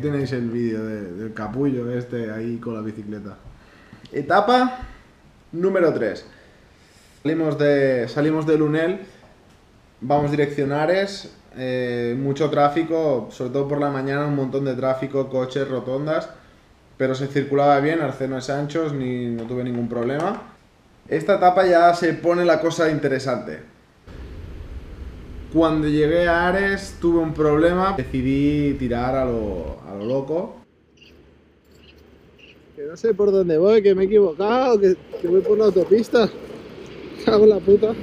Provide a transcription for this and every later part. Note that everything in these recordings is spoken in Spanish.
tenéis el vídeo del capullo este ahí con la bicicleta. Etapa número 3. Salimos de Lunel, vamos dirección Ares, mucho tráfico, sobre todo por la mañana, un montón de tráfico, coches, rotondas, pero se circulaba bien, arcenos anchos, no tuve ningún problema. Esta etapa ya se pone la cosa interesante. Cuando llegué a Ares tuve un problema, decidí tirar a lo loco. Que no sé por dónde voy, que me he equivocado, que voy por la autopista. Cago en la puta.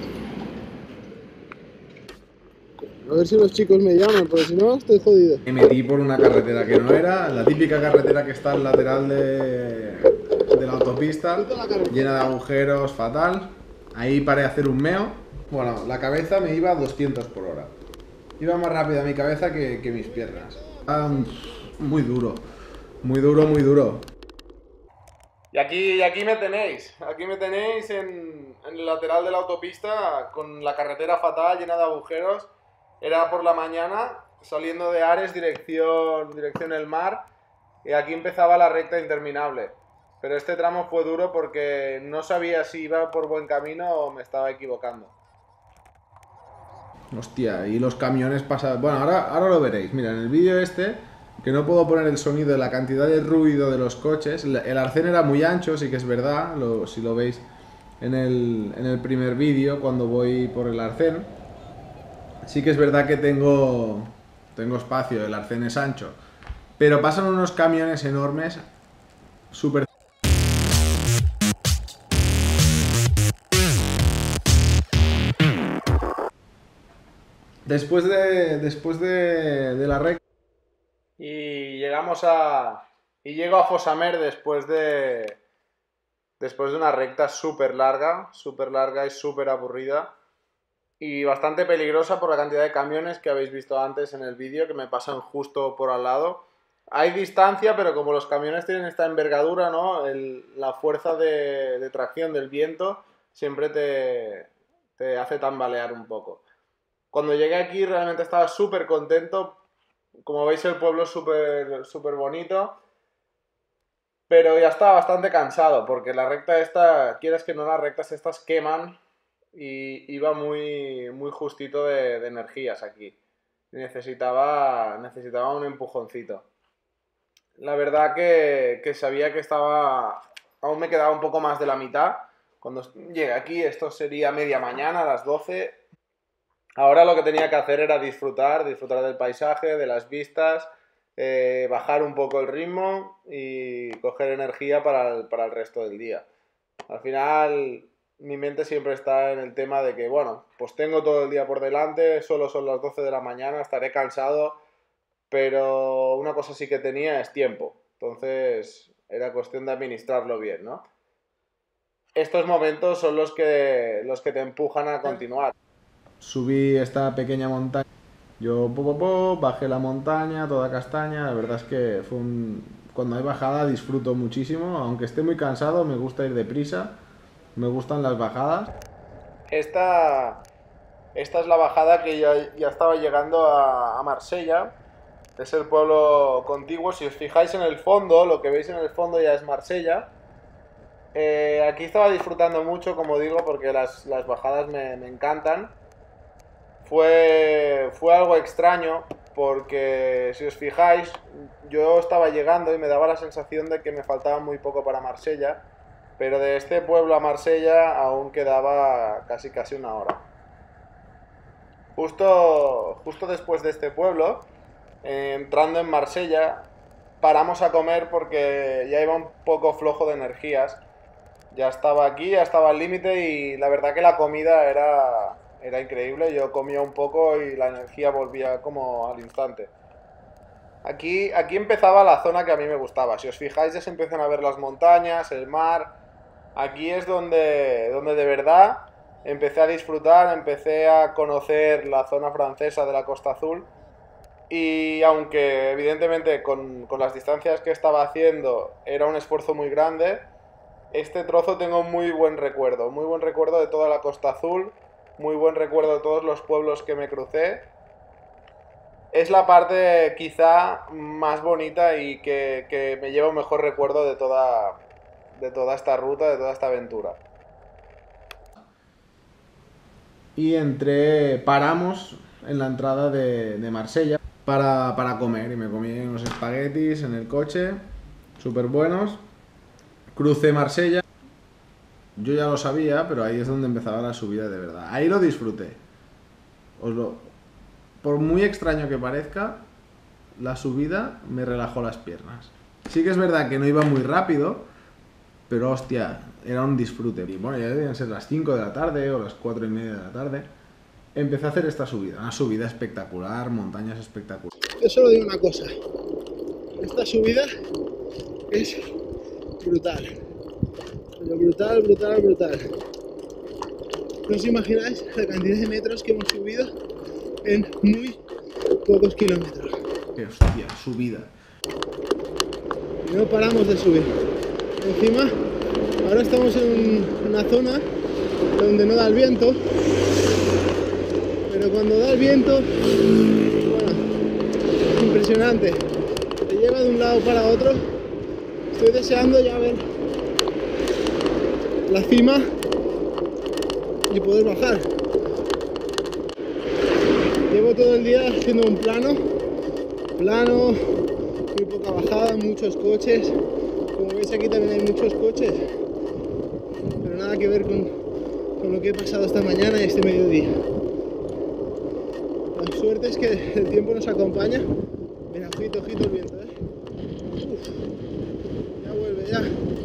A ver si los chicos me llaman, porque si no estoy jodido. Me metí por una carretera que no era, la típica carretera que está al lateral de la autopista, llena de agujeros, fatal. Ahí paré a hacer un meo. Bueno, la cabeza me iba a 200 por hora. Iba más rápido mi cabeza que mis piernas. Muy duro, muy duro, muy duro. Y aquí me tenéis en el lateral de la autopista con la carretera fatal, llena de agujeros. Era por la mañana, saliendo de Ares, dirección el mar, y aquí empezaba la recta interminable. Pero este tramo fue duro porque no sabía si iba por buen camino o me estaba equivocando. Hostia, y los camiones pasaban... Bueno, ahora lo veréis. Mira, en el vídeo este, que no puedo poner el sonido de la cantidad de ruido de los coches, el arcén era muy ancho, sí que es verdad, si lo veis en el primer vídeo, cuando voy por el arcén. Sí que es verdad que tengo espacio, el arcén es ancho, pero pasan unos camiones enormes, súper... Después de la recta y llego a Fosamer después de una recta súper larga y súper aburrida. Y bastante peligrosa por la cantidad de camiones que habéis visto antes en el vídeo, que me pasan justo por al lado. Hay distancia, pero como los camiones tienen esta envergadura, ¿no? La fuerza de tracción del viento siempre te hace tambalear un poco. Cuando llegué aquí realmente estaba súper contento. Como veis, el pueblo es súper bonito. Pero ya estaba bastante cansado, porque la recta esta, quieras que no, las rectas estas queman. Y iba muy justito de energías aquí. Necesitaba un empujoncito. La verdad que sabía que aún me quedaba un poco más de la mitad. Cuando llegué aquí, esto sería media mañana, a las 12. Ahora lo que tenía que hacer era disfrutar del paisaje, de las vistas, bajar un poco el ritmo y coger energía para el resto del día. Al final, mi mente siempre está en el tema de que, bueno, pues tengo todo el día por delante, solo son las 12 de la mañana, estaré cansado, pero una cosa sí que tenía es tiempo. Entonces, era cuestión de administrarlo bien, ¿no? Estos momentos son los que te empujan a continuar. Subí esta pequeña montaña, yo bajé la montaña, toda castaña, la verdad es que cuando hay bajada disfruto muchísimo, aunque esté muy cansado, me gusta ir deprisa. Me gustan las bajadas. Esta es la bajada que ya estaba llegando a Marsella. Es el pueblo contiguo. Si os fijáis en el fondo, lo que veis en el fondo ya es Marsella. Aquí estaba disfrutando mucho, como digo, porque las bajadas me encantan. Fue algo extraño, porque si os fijáis, yo estaba llegando y me daba la sensación de que me faltaba muy poco para Marsella. Pero de este pueblo a Marsella aún quedaba casi una hora. Justo después de este pueblo, entrando en Marsella, paramos a comer porque ya iba un poco flojo de energías. Ya estaba aquí, ya estaba al límite y la verdad que la comida era increíble. Yo comía un poco y la energía volvía como al instante. Aquí empezaba la zona que a mí me gustaba. Si os fijáis, ya se empiezan a ver las montañas, el mar. Aquí es donde de verdad empecé a disfrutar, empecé a conocer la zona francesa de la Costa Azul. Y aunque evidentemente con las distancias que estaba haciendo era un esfuerzo muy grande, este trozo tengo muy buen recuerdo de toda la Costa Azul, muy buen recuerdo de todos los pueblos que me crucé. es la parte quizá más bonita y que me lleva un mejor recuerdo de toda esta ruta, de toda esta aventura. Y paramos en la entrada de Marsella para comer, y me comí unos espaguetis en el coche, súper buenos. Crucé Marsella. Yo ya lo sabía, pero ahí es donde empezaba la subida de verdad. Ahí lo disfruté. Por muy extraño que parezca, la subida me relajó las piernas. Sí que es verdad que no iba muy rápido, pero hostia, era un disfrute. Y bueno, ya debían ser las 5 de la tarde o las 4 y media de la tarde. Empecé a hacer esta subida, una subida espectacular, montañas espectaculares. Yo solo digo una cosa, esta subida es brutal, pero brutal, brutal, brutal. No os imagináis la cantidad de metros que hemos subido en muy pocos kilómetros. ¡Qué hostia, subida! Y no paramos de subir. Encima, ahora estamos en una zona donde no da el viento, pero cuando da el viento, bueno, es impresionante. Te lleva de un lado para otro. Estoy deseando ya ver la cima y poder bajar. Llevo todo el día haciendo un plano, muy poca bajada, muchos coches. Como veis aquí también hay muchos coches, pero nada que ver con lo que he pasado esta mañana y este mediodía. La suerte es que el tiempo nos acompaña. Mira, ojito, ojito el viento, Uf, ya vuelve, ya.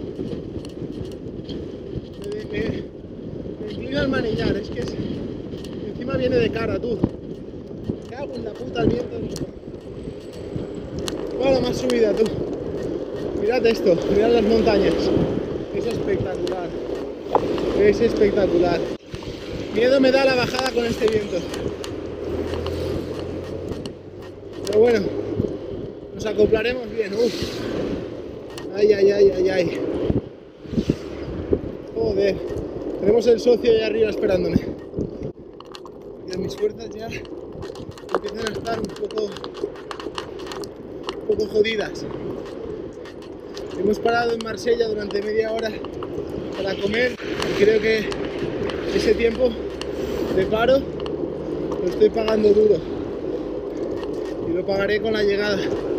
Me inclina el manillar, es que encima viene de cara, tú. Me cago en la puta el viento. Bueno, más subida, tú. Mirad esto, mirad las montañas. Es espectacular. Es espectacular. Miedo me da la bajada con este viento. Pero bueno, nos acoplaremos bien. Uf. Ay, ay, ay, ay, ay. Joder. Tenemos el socio ahí arriba esperándome. Porque mis fuerzas ya empiezan a estar un poco jodidas. Hemos parado en Marsella durante media hora para comer y creo que ese tiempo de paro lo estoy pagando duro y lo pagaré con la llegada.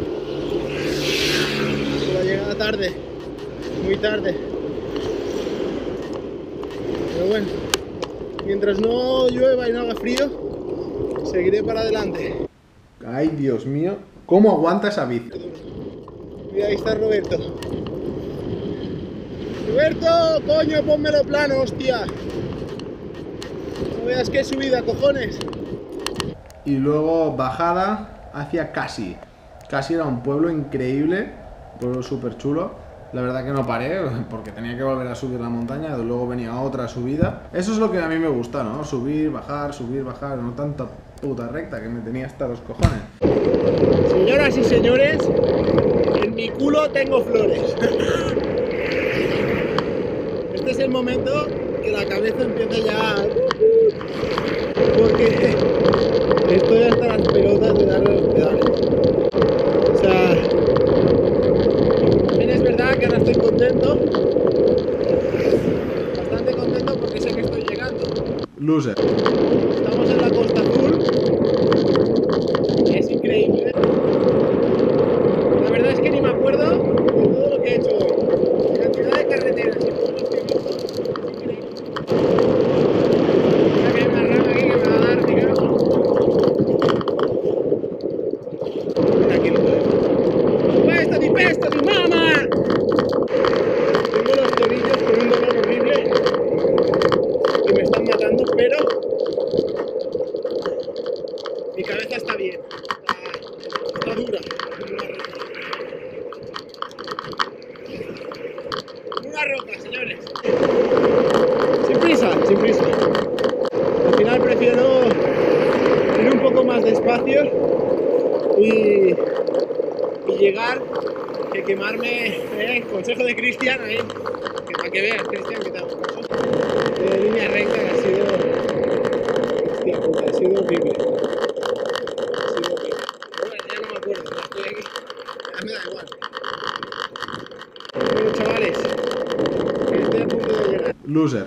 Con la llegada tarde, muy tarde. Pero bueno, mientras no llueva y no haga frío, seguiré para adelante. Ay, Dios mío, ¿cómo aguanta esa bici? Mira, ahí está Roberto. Roberto, coño, pónmelo plano, hostia. No veas qué subida, cojones. Y luego bajada hacia Casi. Casi era un pueblo increíble, un pueblo súper chulo. La verdad que no paré, porque tenía que volver a subir la montaña, luego venía otra subida. Eso es lo que a mí me gusta, ¿no? Subir, bajar, no tanta puta recta que me tenía hasta los cojones. Señoras y señores, en mi culo tengo flores. Este es el momento que la cabeza empieza ya... Porque estoy hasta las pelotas de darle los pedales. O sea... También es verdad que ahora estoy contento. Bastante contento porque sé que estoy llegando. Loser. Estamos en la Costa Azul. Es increíble. La verdad es que ni me acuerdo de todo lo que he hecho hoy. La cantidad de carreteras y pueblos que he visto es increíble. Mira que hay una rama aquí que me va a dar, tío. Mira aquí lo veo. ¡Pesto, mi mamá! Tengo los tobillos con un dolor horrible que me están matando, pero mi cabeza está bien. Está dura. Una roca, señores. Sin prisa, sin prisa. Al final prefiero ir un poco más despacio y llegar que quemarme. Consejo de Cristian ahí. Que para que veas, Cristian, que te hago caso. De línea recta que ha sido. Hostia puta, ha sido horrible. Ha sido horrible. Loser.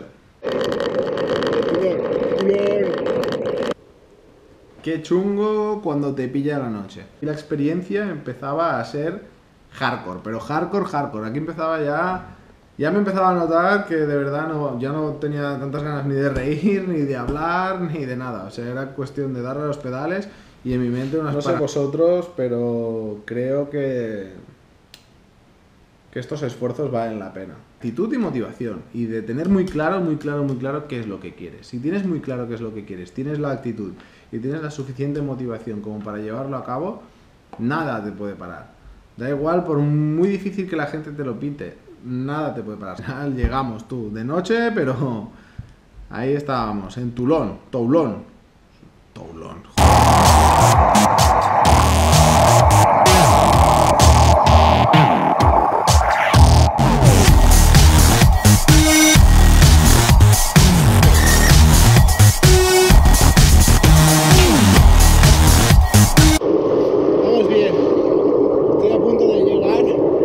Qué chungo cuando te pilla la noche. Y la experiencia empezaba a ser hardcore, pero hardcore. Aquí empezaba ya me empezaba a notar que de verdad ya no tenía tantas ganas ni de reír, ni de hablar, ni de nada. O sea, era cuestión de darle a los pedales y en mi mente unas... No sé vosotros, pero creo que estos esfuerzos valen la pena. Actitud y motivación, y de tener muy claro qué es lo que quieres. Si tienes muy claro qué es lo que quieres, tienes la actitud y tienes la suficiente motivación como para llevarlo a cabo, nada te puede parar. Da igual, por muy difícil que la gente te lo pinte, nada te puede parar. Al final llegamos tú de noche, pero ahí estábamos, en Toulon. Vamos bien. Estoy a punto de llegar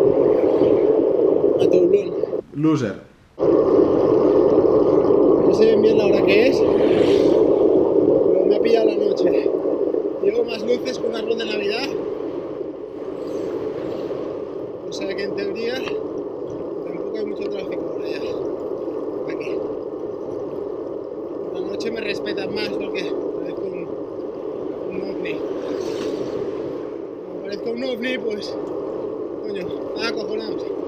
a Toulon. Loser. No sé bien la hora que es, pero me ha pillado la noche. Llevo más luces que un árbol de Navidad. O sea que entre el día tampoco hay mucho tráfico por allá. Aquí. Por la noche me respetan más porque parezco un ovni. Como parezco un ovni, pues, coño, nada, acojonados.